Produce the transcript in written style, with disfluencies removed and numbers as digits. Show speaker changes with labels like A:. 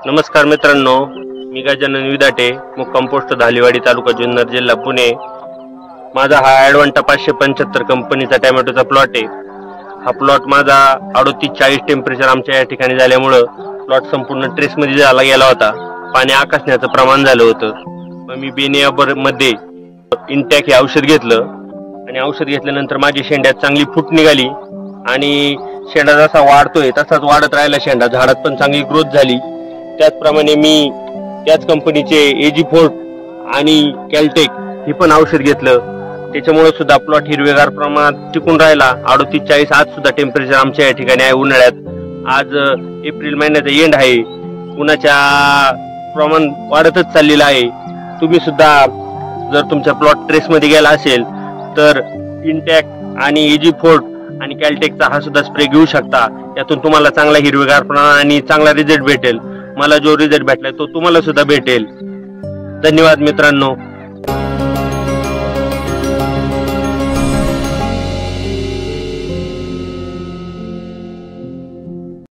A: नमस्कार मित्रांनो, मी गजानन विदाटे, मुक्काम पोस्ट धालीवाडी, तालुका जुन्नर, जिल्हा पुणे। माझा हा ॲडव्हान्टा 575 कंपनीचा टोमॅटोचा प्लॉट आहे। हा प्लॉट माझा 38-40 टेम्परेचर आमच्या या ठिकाणी झाल्यामुळे प्लॉट संपूर्ण ट्रेसमध्ये झाला गेला होता। पाणी आकसण्याचं प्रमाण झालं होतं। मग मी बेनियाबर मध्ये इंटॅक हे औषध घेतलं आणि औषध घेतल्यानंतर माझी शेंड्यात चांगली फूट निघाली आणि शेंडा जसा वाढतोय तसाच वाढत राहिला। शेंडा झाडात पण चांगली ग्रोथ झाली। त्याचप्रमाणे मी त्याच कंपनीचे एजी4 आणि कॅल्टेक हे पण औषध घेतलं। त्याच्यामुळे सुद्धा प्लॉट हिरवेगार प्रमाणात टिकून राहिला। 38-40 आज सुद्धा टेम्परेचर आमच्या या ठिकाणी आहे उन्हाळ्यात। आज एप्रिल महिन्याचा एंड आहे, उन्हाच्या प्रमाण वाढतच चाललेलं आहे। तुम्ही सुद्धा जर तुमच्या प्लॉट ट्रेसमध्ये गेला असेल तर इंटॅक आणि एजी4 आणि कॅल्टेकचा हा सुद्धा स्प्रे घेऊ शकता। यातून तुम्हाला चांगला हिरवेगार प्रमाण आणि चांगला रिझल्ट भेटेल। मला जो रिझल्ट भेटलाय तो तुम्हाला सुद्धा भेटेल। धन्यवाद मित्रांनो।